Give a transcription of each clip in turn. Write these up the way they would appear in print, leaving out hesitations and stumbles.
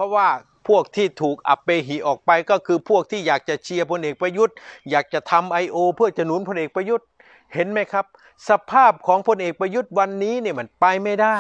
ราะว่าพวกที่ถูกอัปเปหิออกไปก็คือพวกที่อยากจะเชียร์พลเอกประยุทธ์อยากจะทำIOเพื่อจะหนุนพลเอกประยุทธ์เห็นไหมครับสภาพของพลเอกประยุทธ์วันนี้เนี่ยมันไปไม่ได้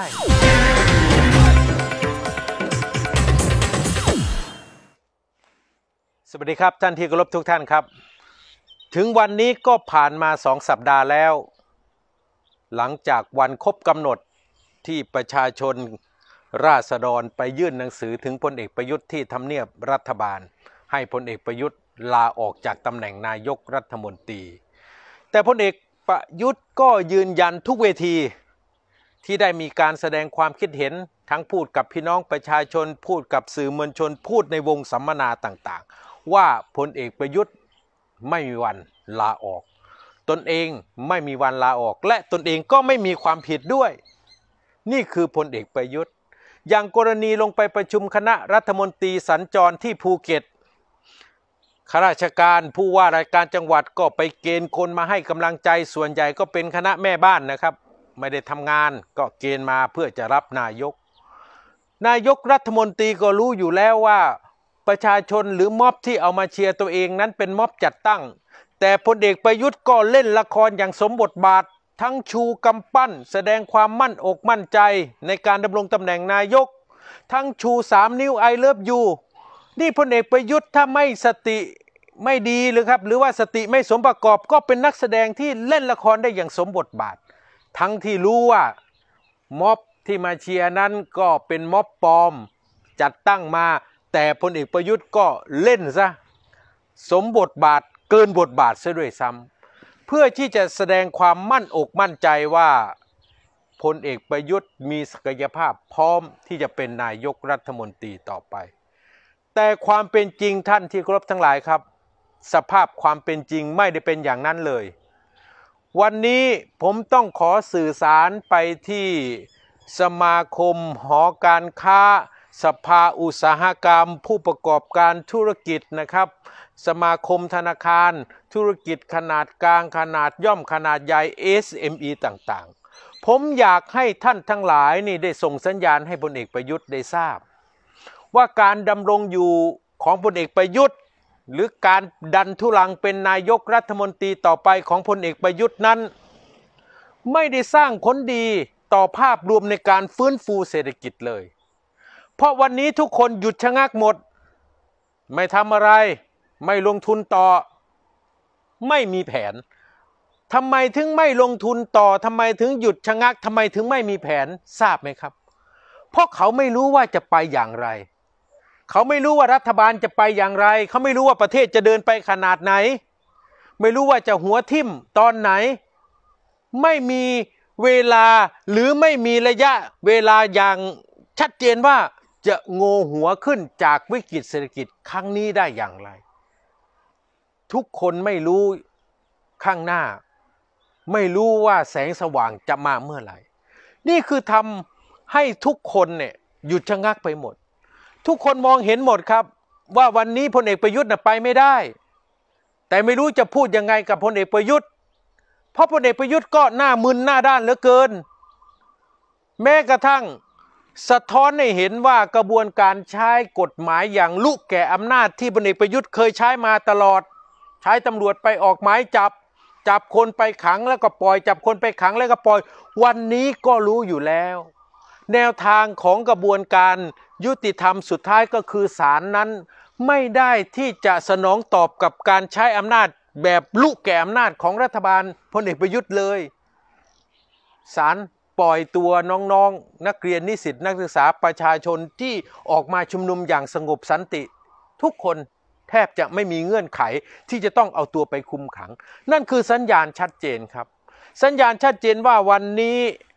สวัสดีครับท่านที่เคารพทุกท่านครับถึงวันนี้ก็ผ่านมา2 สัปดาห์แล้วหลังจากวันครบกำหนดที่ประชาชนราษฎรไปยื่นหนังสือถึงพลเอกประยุทธ์ที่ทำเนียบรัฐบาลให้พลเอกประยุทธ์ลาออกจากตำแหน่งนายกรัฐมนตรีแต่พลเอกประยุทธ์ก็ยืนยันทุกเวทีที่ได้มีการแสดงความคิดเห็นทั้งพูดกับพี่น้องประชาชนพูดกับสื่อมวลชนพูดในวงสัมมนาต่างๆว่าพลเอกประยุทธ์ไม่มีวันลาออกตนเองไม่มีวันลาออกและตนเองก็ไม่มีความผิดด้วยนี่คือพลเอกประยุทธ์อย่างกรณีลงไปประชุมคณะรัฐมนตรีสัญจรที่ภูเก็ตข้าราชการผู้ว่าราชการจังหวัดก็ไปเกณฑ์คนมาให้กำลังใจส่วนใหญ่ก็เป็นคณะแม่บ้านนะครับไม่ได้ทำงานก็เกณฑ์มาเพื่อจะรับนายกรัฐมนตรีก็รู้อยู่แล้วว่าประชาชนหรือม็อบที่เอามาเชียร์ตัวเองนั้นเป็นม็อบจัดตั้งแต่พลเอกประยุทธ์ก็เล่นละครอย่างสมบทบาททั้งชูกำปั้นแสดงความมั่นอกมั่นใจในการดำรงตำแหน่งนายกทั้งชู3 นิ้วI love youนี่พลเอกประยุทธ์ถ้าไม่สติไม่ดีหรือว่าสติไม่สมประกอบก็เป็นนักแสดงที่เล่นละครได้อย่างสมบทบาททั้งที่รู้ว่าม็อบที่มาเชียร์นั้นก็เป็นม็อบปลอมจัดตั้งมาแต่พลเอกประยุทธ์ก็เล่นซะสมบทบาทเกินบทบาทซะด้วยซ้ำเพื่อที่จะแสดงความมั่นอกมั่นใจว่าพลเอกประยุทธ์มีศักยภาพพร้อมที่จะเป็นนายกรัฐมนตรีต่อไปแต่ความเป็นจริงท่านที่เคารพทั้งหลายครับสภาพความเป็นจริงไม่ได้เป็นอย่างนั้นเลยวันนี้ผมต้องขอสื่อสารไปที่สมาคมหอการค้าสภาอุตสาหกรรมผู้ประกอบการธุรกิจนะครับสมาคมธนาคารธุรกิจขนาดกลางขนาดย่อมขนาดใหญ่ SME ต่างๆผมอยากให้ท่านทั้งหลายนี่ได้ส่งสัญญาณให้พลเอกประยุทธ์ได้ทราบว่าการดำรงอยู่ของพลเอกประยุทธ์หรือการดันทุรังเป็นนายกรัฐมนตรีต่อไปของพลเอกประยุทธ์นั้นไม่ได้สร้างผลดีต่อภาพรวมในการฟื้นฟูเศรษฐกิจเลยเพราะวันนี้ทุกคนหยุดชะงักหมดไม่ทำอะไรไม่ลงทุนต่อไม่มีแผนทำไมถึงไม่ลงทุนต่อทำไมถึงหยุดชะงักทำไมถึงไม่มีแผนทราบไหมครับเพราะเขาไม่รู้ว่าจะไปอย่างไรเขาไม่รู้ว่ารัฐบาลจะไปอย่างไรเขาไม่รู้ว่าประเทศจะเดินไปขนาดไหนไม่รู้ว่าจะหัวทิ่มตอนไหนไม่มีเวลาหรือไม่มีระยะเวลาอย่างชัดเจนว่าจะโงหัวขึ้นจากวิกฤตเศรษฐกิจครั้งนี้ได้อย่างไรทุกคนไม่รู้ข้างหน้าไม่รู้ว่าแสงสว่างจะมาเมื่อไหร่นี่คือทำให้ทุกคนเนี่ยหยุดชะงักไปหมดทุกคนมองเห็นหมดครับว่าวันนี้พลเอกประยุทธ์ไปไม่ได้แต่ไม่รู้จะพูดยังไงกับพลเอกประยุทธ์เพราะพลเอกประยุทธ์ก็หน้ามึนหน้าด้านเหลือเกินแม้กระทั่งสะท้อนให้เห็นว่ากระบวนการใช้กฎหมายอย่างลุแก่อำนาจที่พลเอกประยุทธ์เคยใช้มาตลอดใช้ตำรวจไปออกหมายจับคนไปขังแล้วก็ปล่อยจับคนไปขังแล้วก็ปล่อยวันนี้ก็รู้อยู่แล้วแนวทางของกระบวนการยุติธรรมสุดท้ายก็คือศาลนั้นไม่ได้ที่จะสนองตอบกับการใช้อำนาจแบบลุแก่อำนาจของรัฐบาลพลเอกประยุทธ์เลยศาลปล่อยตัวน้องๆนักเรียนนิสิตนักศึกษาประชาชนที่ออกมาชุมนุมอย่างสงบสันติทุกคนแทบจะไม่มีเงื่อนไขที่จะต้องเอาตัวไปคุมขังนั่นคือสัญญาณชัดเจนครับสัญญาณชัดเจนว่าวันนี้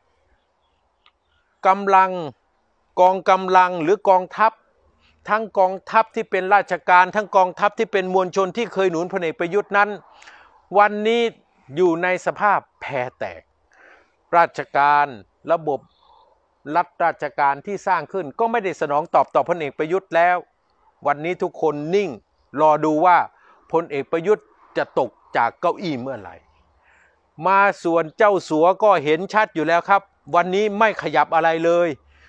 กำลังกองกำลังหรือกองทัพทั้งกองทัพที่เป็นราชการทั้งกองทัพที่เป็นมวลชนที่เคยหนุนพลเอกประยุทธ์นั้นวันนี้อยู่ในสภาพแพ้แตกราชการระบบรัฐราชการที่สร้างขึ้นก็ไม่ได้สนองตอบต่อพลเอกประยุทธ์แล้ววันนี้ทุกคนนิ่งรอดูว่าพลเอกประยุทธ์จะตกจากเก้าอี้เมื่อไหร่มาส่วนเจ้าสัวก็เห็นชัดอยู่แล้วครับวันนี้ไม่ขยับอะไรเลย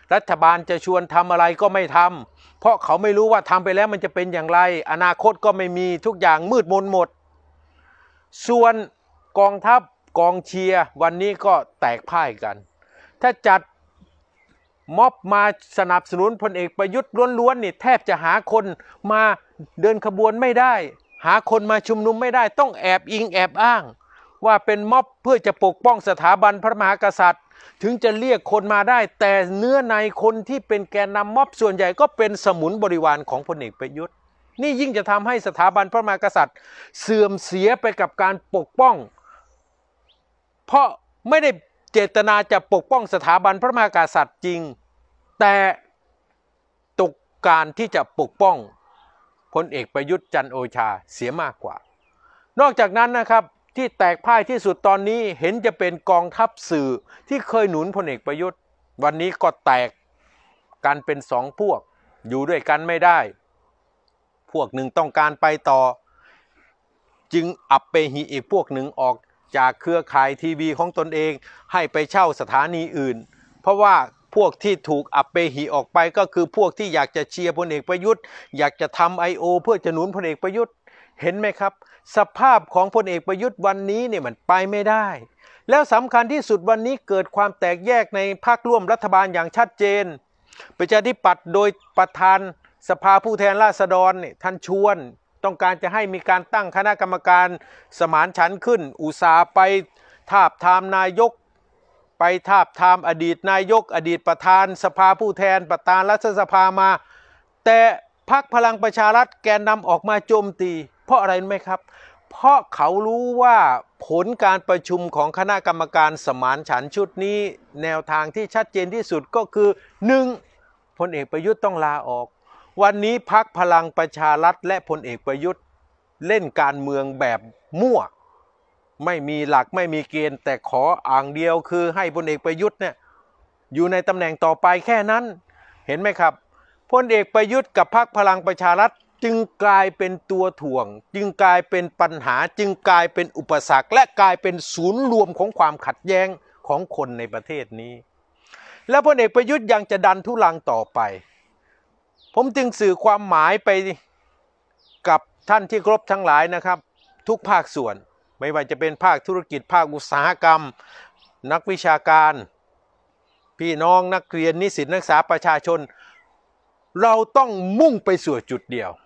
รัฐบาลจะชวนทำอะไรก็ไม่ทำเพราะเขาไม่รู้ว่าทำไปแล้วมันจะเป็นอย่างไรอนาคตก็ไม่มีทุกอย่างมืดมนหมดส่วนกองทัพกองเชียร์วันนี้ก็แตกพ่ายกันถ้าจัดม็อบมาสนับสนุนพลเอกประยุทธ์ล้วนๆนี่แทบจะหาคนมาเดินขบวนไม่ได้หาคนมาชุมนุมไม่ได้ต้องแอบอิงแอบอ้างว่าเป็นม็อบเพื่อจะปกป้องสถาบันพระมหากษัตริย์ถึงจะเรียกคนมาได้แต่เนื้อในคนที่เป็นแกนนำม็อบส่วนใหญ่ก็เป็นสมุนบริวารของพลเอกประยุทธ์นี่ยิ่งจะทำให้สถาบันพระมหากษัตริย์เสื่อมเสียไปกับการปกป้องเพราะไม่ได้เจตนาจะปกป้องสถาบันพระมหากษัตริย์จริงแต่ตกการที่จะปกป้องพลเอกประยุทธ์จันทร์โอชาเสียมากกว่านอกจากนั้นนะครับที่แตกพ่ายที่สุดตอนนี้เห็นจะเป็นกองทัพสื่อที่เคยหนุนพลเอกประยุทธ์วันนี้ก็แตกกันเป็นสองพวกอยู่ด้วยกันไม่ได้พวกหนึ่งต้องการไปต่อจึงอัปเปหิอีกพวกหนึ่งออกจากเครือข่ายทีวีของตนเองให้ไปเช่าสถานีอื่นเพราะว่าพวกที่ถูกอัปเปหิออกไปก็คือพวกที่อยากจะเชียร์พลเอกประยุทธ์อยากจะทำIOเพื่อจะหนุนพลเอกประยุทธ์เห็นไหมครับสภาพของพลเอกประยุทธ์วันนี้เนี่ยมันไปไม่ได้แล้วสำคัญที่สุดวันนี้เกิดความแตกแยกในพรรคร่วมรัฐบาลอย่างชัดเจนประชาธิปัตย์โดยประธานสภาผู้แทนราษฎรเนี่ยท่านชวนต้องการจะให้มีการตั้งคณะกรรมการสมานฉันท์ขึ้นอุตสาห์ไปทาบทามนายกไปทาบทามอดีตนายกอดีตประธานสภาผู้แทนประธานรัฐสภามาแต่พรรคพลังประชารัฐแกนนำออกมาโจมตีเพราะอะไรรู้ไหมครับเพราะเขารู้ว่าผลการประชุมของคณะกรรมการสมานฉันท์ชุดนี้แนวทางที่ชัดเจนที่สุดก็คือ 1. พลเอกประยุทธ์ต้องลาออกวันนี้พรรคพลังประชารัฐและพลเอกประยุทธ์เล่นการเมืองแบบมั่วไม่มีหลักไม่มีเกณฑ์แต่ขออ่างเดียวคือให้พลเอกประยุทธ์เนี่ยอยู่ในตำแหน่งต่อไปแค่นั้นเห็นไหมครับพลเอกประยุทธ์กับพรรคพลังประชารัฐจึงกลายเป็นตัวถ่วงจึงกลายเป็นปัญหาจึงกลายเป็นอุปสรรคและกลายเป็นศูนย์รวมของความขัดแย้งของคนในประเทศนี้แล้วพลเอกประยุทธ์ยังจะดันทุรังต่อไปผมจึงสื่อความหมายไปกับท่านที่เคารพทั้งหลายนะครับทุกภาคส่วนไม่ว่าจะเป็นภาคธุรกิจภาคอุตสาหกรรมนักวิชาการพี่น้องนักเรียนนิสิตนักศึกษาประชาชนเราต้องมุ่งไปสู่จุดเดียว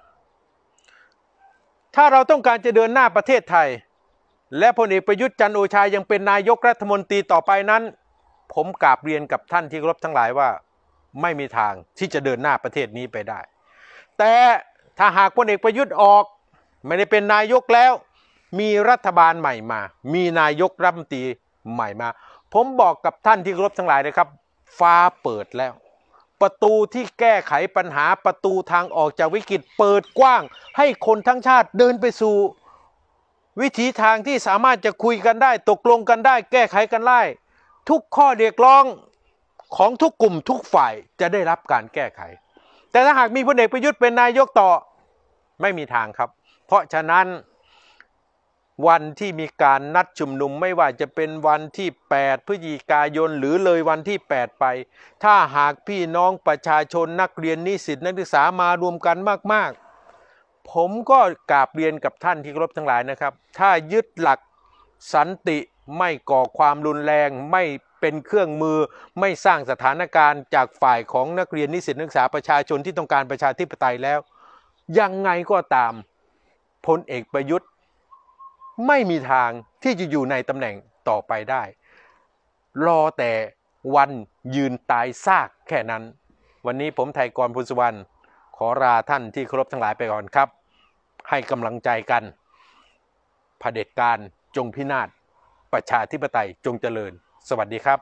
ถ้าเราต้องการจะเดินหน้าประเทศไทยและพลเอกประยุทธ์จันทร์โอชายังเป็นนายกรัฐมนตรีต่อไปนั้นผมกราบเรียนกับท่านที่เคารพทั้งหลายว่าไม่มีทางที่จะเดินหน้าประเทศนี้ไปได้แต่ถ้าหากพลเอกประยุทธ์ออกไม่ได้เป็นนายกแล้วมีรัฐบาลใหม่มามีนายกรัฐมนตรีใหม่มาผมบอกกับท่านที่เคารพทั้งหลายนะครับฟ้าเปิดแล้วประตูที่แก้ไขปัญหาประตูทางออกจากวิกฤตเปิดกว้างให้คนทั้งชาติเดินไปสู่วิถีทางที่สามารถจะคุยกันได้ตกลงกันได้แก้ไขกันได้ทุกข้อเรียกร้องของทุกกลุ่มทุกฝ่ายจะได้รับการแก้ไขแต่ถ้าหากมีพลเอกประยุทธ์เป็นนายกต่อไม่มีทางครับเพราะฉะนั้นวันที่มีการนัดชุมนุมไม่ว่าจะเป็นวันที่8พฤศจิกายนหรือเลยวันที่8ไปถ้าหากพี่น้องประชาชนนักเรียนนิสิตนักศึกษามารวมกันมากๆผมก็กราบเรียนกับท่านที่เคารพทั้งหลายนะครับถ้ายึดหลักสันติไม่ก่อความรุนแรงไม่เป็นเครื่องมือไม่สร้างสถานการณ์จากฝ่ายของนักเรียนนิสิตนักศึกษาประชาชนที่ต้องการประชาธิปไตยแล้วยังไงก็ตามพลเอกประยุทธ์ไม่มีทางที่จะอยู่ในตำแหน่งต่อไปได้รอแต่วันยืนตายซากแค่นั้นวันนี้ผมไทยกร พูนสุวรรณขอลาท่านที่เคารพทั้งหลายไปก่อนครับให้กำลังใจกันเผด็จการจงพินาศประชาธิปไตยจงเจริญสวัสดีครับ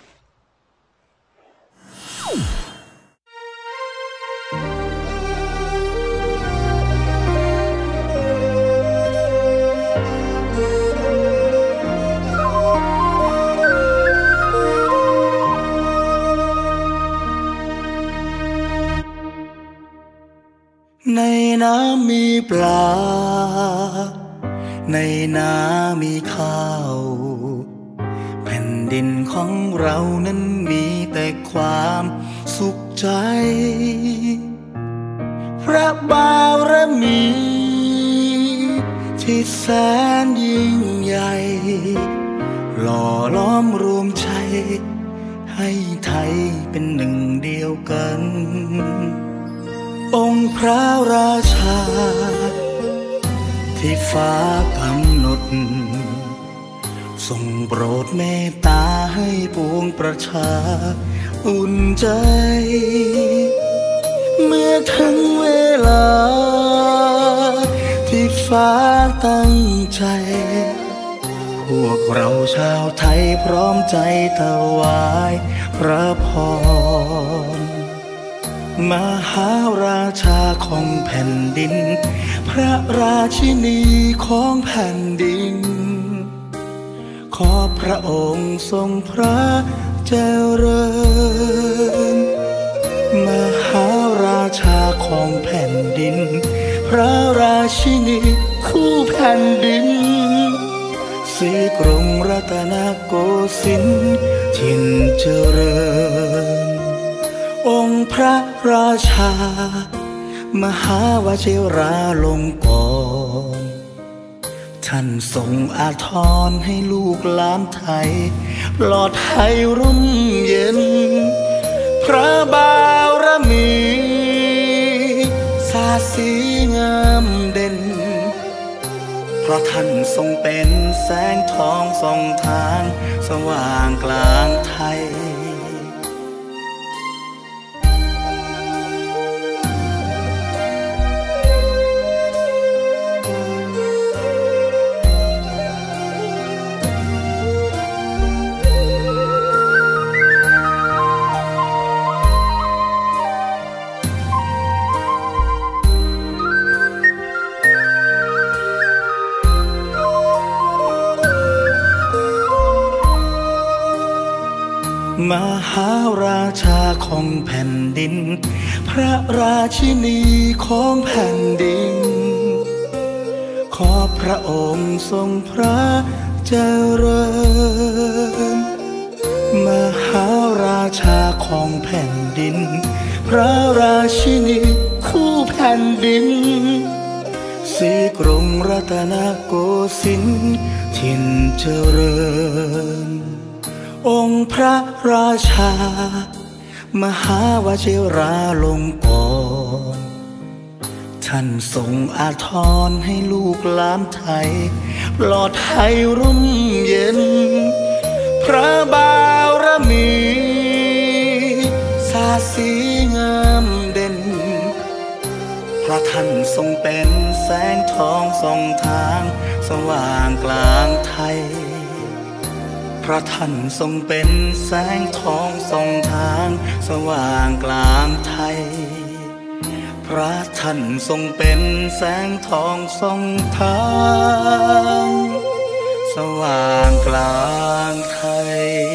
ในน้ำมีปลาในนามีข้าวแผ่นดินของเรานั้นมีแต่ความใจพระบารมีที่แสนยิ่งใหญ่หล่อล้อมรวมใจให้ไทยเป็นหนึ่งเดียวกันองค์พระราชาที่ฟ้ากำหนดทรงโปรดเมตตาให้ปวงประชาอุ่นใจเมื่อถึงเวลาที่ฟ้าตั้งใจพวกเราชาวไทยพร้อมใจถวายพระพรมหาราชาของแผ่นดินพระราชินีของแผ่นดินขอพระองค์ทรงพระเจริญมหาราชาของแผ่นดินพระราชินีคู่แผ่นดินศรีกรุงรัตนโกสินทร์ถิ่นเจริญองค์พระราชามหาวชิราลงกรณ์ท่านทรงอาทรให้ลูกหลานไทยปลอดภัยร่มเย็นพระบารมีสาดสีงามเด่นเพราะท่านทรงเป็นแสงทองส่องทางสว่างกลางไทยมหาราชาของแผ่นดินพระราชินีของแผ่นดินขอพระองค์ทรงพระเจริญมหาราชาของแผ่นดินพระราชินีคู่แผ่นดินศรีกรุงรัตนโกสินทร์ถิ่นเจริญองค์พระราชามหาวชิราลงกรณ์ท่านทรงอาทรให้ลูกหลานไทยปลอดภัยร่มเย็นพระบารมีสาดสีงามเด่นเพราะท่านทรงเป็นแสงทองส่องทางสว่างกลางไทยพระท่านทรงเป็นแสงทองส่องทางสว่างกลางไทยพระท่านทรงเป็นแสงทองส่องทางสว่างกลางไทย